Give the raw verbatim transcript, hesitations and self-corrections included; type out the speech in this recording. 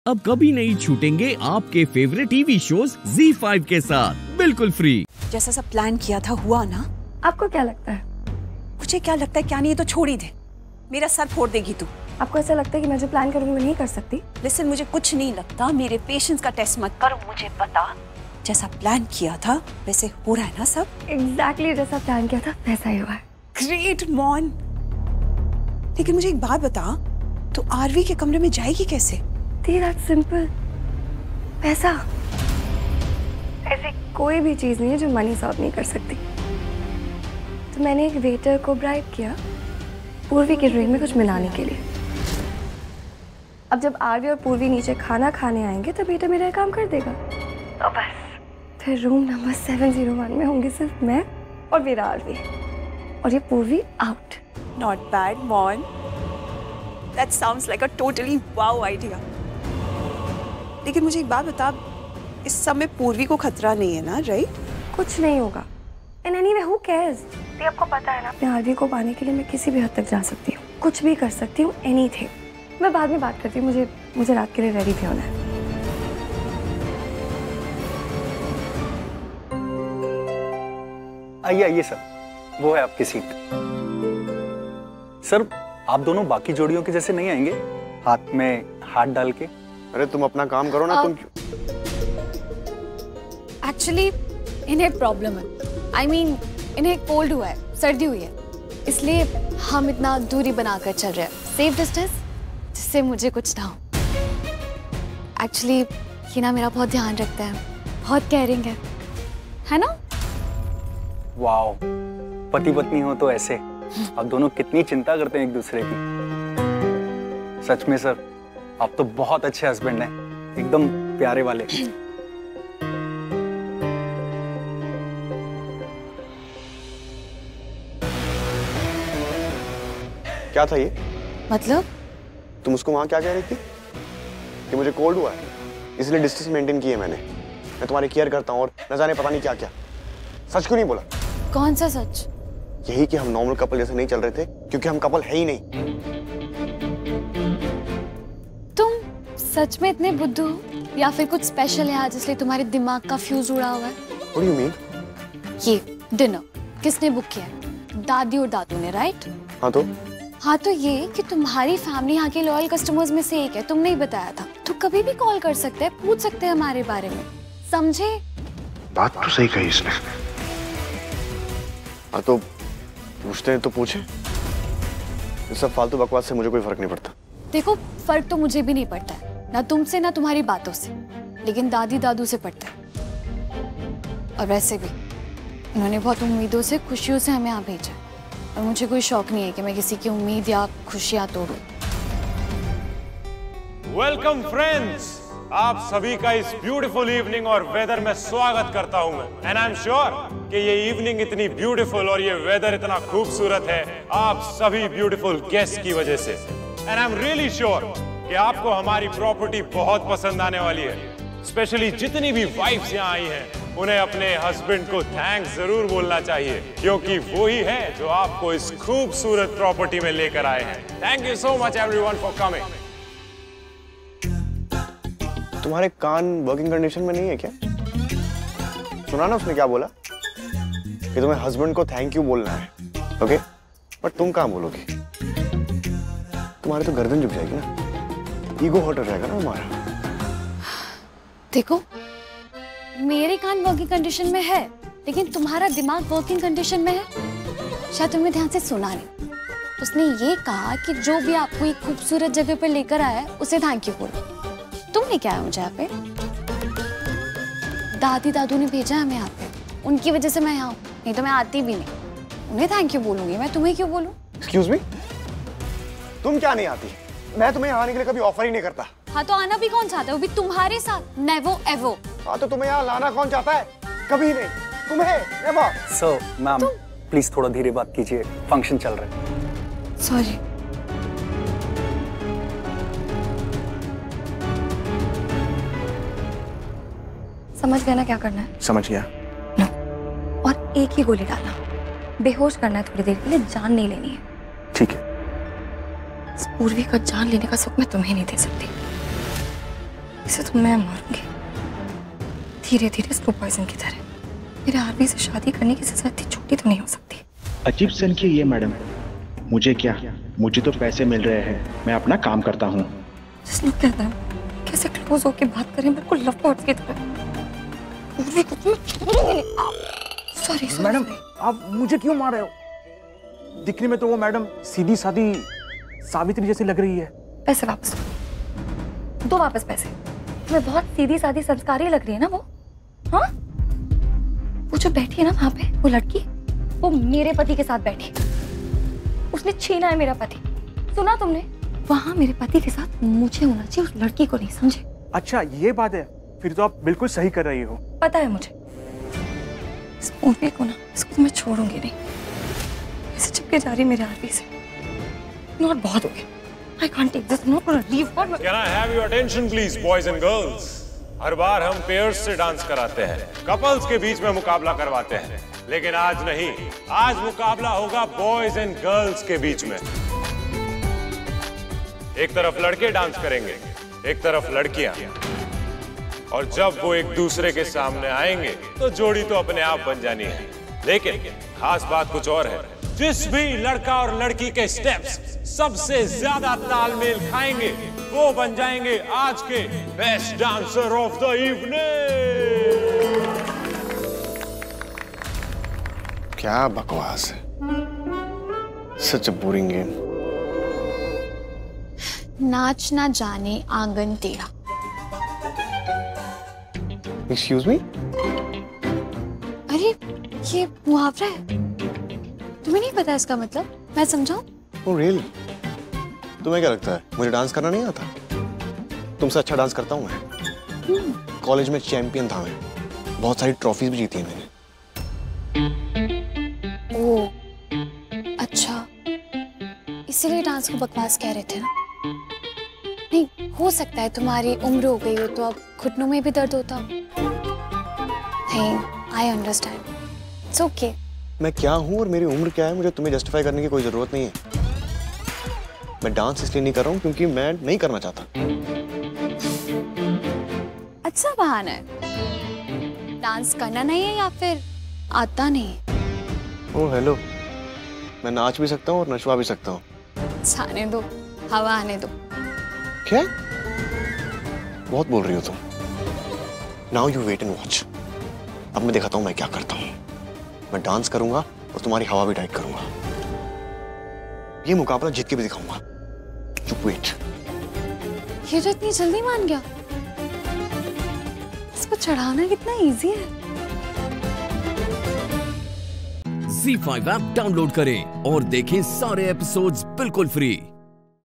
अब कभी नहीं छूटेंगे आपके favourite TV shows Zee five के साथ बिल्कुल फ्री। जैसा सब प्लान किया था हुआ ना? आपको क्या लगता है? मुझे क्या लगता है क्या नहीं, तो छोड़ ही दे, मेरा सर फोड़ देगी तू। आपको ऐसा लगता है कि मैं जो प्लान करूंगी वो नहीं कर सकती? लिसन, मुझे कुछ नहीं लगता, मेरे पेशेंस का टेस्ट मत कर, मुझे बता जैसा प्लान किया था वैसे हो रहा है ना सब? एग्जैक्टली exactly जैसा प्लान किया था वैसा ही हुआ है। Great man. लेकिन मुझे एक बात बता, तो आरवी के कमरे में जाएगी कैसे? दैट्स सिंपल, पैसा। ऐसी कोई भी चीज नहीं है जो मनी सॉल्व नहीं कर सकती। तो मैंने एक वेटर को ब्राइब किया पूर्वी के ड्रिंक में कुछ मिलाने के लिए। अब जब आरवी और पूर्वी नीचे खाना खाने आएंगे तो बेटा मेरा काम कर देगा। तो बस फिर room number seven zero one में होंगे सिर्फ मैं और मेरा आरवी, और ये Purvi out. Not bad man, that sounds like a totally wow idea. लेकिन मुझे एक बात बता, इस समय पूर्वी को खतरा नहीं है ना, राइट? कुछ नहीं होगा। And anyway who cares? ये आपको पता है ना, अपने आरवी को पाने के लिए मैं किसी भी हद तक जा सकती हूँ, कुछ भी कर सकती हूँ, एनीथिंग। मैं बाद में बात करती हूँ, मुझे मुझे रात के लिए रेडी भी होना है। आइए आइए सर, वो है आपकी सीट। सर आप दोनों बाकी जोड़ियों के जैसे नहीं आएंगे, हाथ में हाथ डाल के? अरे तुम अपना काम करो ना। uh, तुम एक्चुअली इन्हें प्रॉब्लम है, आई I मीन mean, इन्हें कोल्ड हुआ है, सर्दी हुई है, इसलिए हम इतना दूरी बनाकर चल रहे हैं, सेफ डिस्टेंस, जिससे मुझे कुछ ना हो। एक्चुअली ये ना मेरा बहुत ध्यान रखता है, बहुत केयरिंग है, है ना? वाओ, पति पत्नी हो तो ऐसे आप दोनों कितनी चिंता करते हैं एक दूसरे की। सच में सर आप तो बहुत अच्छे हस्बैंड हैं, एकदम प्यारे वाले। क्या था ये? मतलब? तुम उसको वहां क्या कह रही थी? कि मुझे कोल्ड हुआ है इसलिए डिस्टेंस मेंटेन की है मैंने। मैं तुम्हारी केयर करता हूँ और न जाने पता नहीं क्या क्या। सच क्यों नहीं बोला? कौन सा सच? यही कि हम नॉर्मल कपल जैसे नहीं चल रहे थे, क्योंकि हम कपल है ही नहीं। तुम सच में इतने बुद्धू हो या फिर कुछ स्पेशल है आज इसलिए तुम्हारे दिमाग का फ्यूज उड़ा हुआ है? What do you mean? ये डिनर किसने बुक किया है? दादी और दादू ने, राइट? हाँ तो हाँ तो ये कि तुम्हारी फैमिली यहाँ के लॉयल कस्टमर्स में से एक है, तुमने ही बताया था, तो कभी भी कॉल कर सकते हैं, पूछ सकते हैं हमारे बारे में, समझे? बात तो सही कही इसने। हाँ तो पूछते हैं तो पूछे, इस सब फालतू बकवास से मुझे कोई फर्क नहीं पड़ता। देखो फर्क तो मुझे भी नहीं पड़ता है, ना तुमसे ना तुम्हारी बातों से, लेकिन दादी दादू से पड़ता है। और वैसे भी उन्होंने बहुत उम्मीदों से खुशियों से हमें यहाँ भेजा, और मुझे कोई शौक नहीं है कि मैं किसी की उम्मीद या खुशियाँ तोड़ूं। वेलकम फ्रेंड्स, आप सभी का इस ब्यूटीफुल इवनिंग और वेदर में स्वागत करता हूं मैं। एंड आई एम श्योर कि ये इवनिंग इतनी ब्यूटीफुल और ये वेदर इतना खूबसूरत है आप सभी ब्यूटीफुल गेस्ट की वजह से। And I am really sure कि आपको हमारी प्रॉपर्टी बहुत पसंद आने वाली है। स्पेशली जितनी भी वाइफ्स यहाँ आई हैं, उन्हें अपने हस्बैंड को थैंक्स जरूर बोलना चाहिए, क्योंकि वो ही है जो आपको इस खूबसूरत प्रॉपर्टी में लेकर आए हैं। Thank you so much everyone for coming. तुम्हारे कान वर्किंग कंडीशन में नहीं है क्या? सुना ना उसने क्या बोला? कि तुम्हें हस्बैंड को थैंक यू बोलना है, ओके? बट तुम कहाँ बोलोगी? तुम्हारी तो गर्दन झुक जाएगी ना, ईगो हर्ट हो जाएगा ना हमारा। देखो मेरे कान वर्किंग कंडीशन में है, लेकिन तुम्हारा दिमाग वर्किंग कंडीशन में है, शायद तुमने ध्यान से सुना नहीं। उसने ये कहा कि जो भी आपको एक खूबसूरत जगह पर लेकर आया है उसे थैंक यू बोलो। तुम लेके आए मुझे यहाँ पे, दादी दादू ने भेजा हमें यहाँ पे, उनकी वजह से मैं यहाँ हूँ, नहीं तो मैं आती भी नहीं। उन्हें थैंक यू बोलूंगी, मैं तुम्हें क्यों बोलूं? एक्सक्यूज मी, तुम क्या नहीं आती? मैं तुम्हें यहाँ आने के लिए कभी ऑफर ही नहीं करता। हाँ तो आना भी कौन चाहता है, वो भी तुम्हारे साथ, नेवो एवो। हाँ तो तुम्हें यहाँ लाना कौन चाहता है? कभी नहीं, तुम्हें नेवर। सर मैम प्लीज थोड़ा धीरे बात कीजिए, फंक्शन चल रहा है। सॉरी। समझ गया ना क्या करना है? समझ गया। नो, और एक ही गोली डालना, बेहोश करना है थोड़ी देर के लिए, जान नहीं लेनी है। ठीक है। पूर्वी का जान लेने का सुख मैं तुम्हें नहीं दे सकती। इसे तो मैं मारूंगी धीरे धीरे, स्लो पॉइजन की तरह। मेरे आरवी से शादी करने की सजा इतनी छोटी तो नहीं हो सकती। अजीब सन की ये मैडम, मुझे क्या, मुझे तो पैसे मिल रहे हैं, मैं अपना काम करता हूँ। जिसने कहता है कैसे क्लोज होके बात करें, बिल्कुल लव बर्ड्स की तरह। पूर्वी को तो छोड़ूंगी नहीं। सॉरी मैडम, आप मुझे क्यों मार रहे हो? दिखने में तो वो मैडम सीधी सादी सावित्री जैसी लग रही है। पैसे वापस दो, वापस पैसे। तुम्हें बहुत सीधी सादी संस्कारी लग रही है ना वो? हाँ, वो जो बैठी है ना वहां पे, वो लड़की, वो मेरे पति के साथ बैठी। उसने छीना है मेरा पति, सुना तुमने? वहां मेरे पति के साथ मुझे होना चाहिए, उस लड़की को नहीं, समझे? अच्छा ये बात है, फिर तो आप बिल्कुल सही कर रही हो। पता है मुझे। इस मूवी को ना, इसको तो मैं छोड़ूंगी नहीं। ऐसे चिपके जा रही मेरे आरवी से। नॉट बहुत हो गया। I can't take this. Not gonna leave her. Can I have your attention, please, boys and girls? हर बार हम पेयर्स से डांस कराते हैं, कपल्स के बीच में मुकाबला करवाते हैं, लेकिन आज नहीं, आज मुकाबला होगा बॉयज एंड गर्ल्स के बीच में। एक तरफ लड़के डांस करेंगे, एक तरफ लड़कियां, और जब वो एक दूसरे के सामने आएंगे तो जोड़ी तो अपने आप बन जानी है। लेकिन खास बात कुछ और है, जिस भी लड़का और लड़की के स्टेप्स सबसे ज्यादा तालमेल खाएंगे वो बन जाएंगे आज के best dancer of the evening. क्या बकवास है, सच अ बोरिंग गेम। नाच ना जाने आंगन टेढ़ा। Excuse me? अरे ये मुहावरा है, तुम्हें नहीं पता इसका मतलब? मैं समझाऊं? Oh really? तुम्हें क्या लगता है मुझे डांस करना नहीं आता? तुमसे अच्छा डांस करता हूँ मैं। कॉलेज में चैंपियन था मैं, बहुत सारी ट्रॉफीज भी जीती है मैंने। ओह अच्छा, इसीलिए डांस को बकवास कह रहे थे ना? नहीं, हो सकता है तुम्हारी उम्र हो गई हो तो अब घुटनों में भी दर्द होता। नहीं, आई अंडरस्टैंड, इट्स ओके। मैं क्या हूँ और मेरी उम्र क्या है, मुझे तुम्हें जस्टिफाई करने की कोई जरूरत नहीं है। मैं डांस इसलिए नहीं कर रहा हूँ क्योंकि मैं नहीं करना चाहता। अच्छा बहाना है, डांस करना नहीं है या फिर आता नहीं? ओह हेलो, मैं नाच भी सकता हूँ और नचवा भी सकता हूँ। जाने दो, हवा आने दो। क्या बहुत बोल रही हो तुम? Now you wait and watch. अब मैं दिखाता हूँ मैं क्या करता हूँ। मैं डांस करूंगा और तुम्हारी हवा भी टाइट करूंगा। ये मुकाबला जीत के भी दिखाऊंगा। चुप वेट। ये तो इतनी जल्दी मान गया? इसको चढ़ाना कितना इजी है। ज़ी फाइव ऐप डाउनलोड करें और देखें सारे एपिसोड्स बिल्कुल फ्री।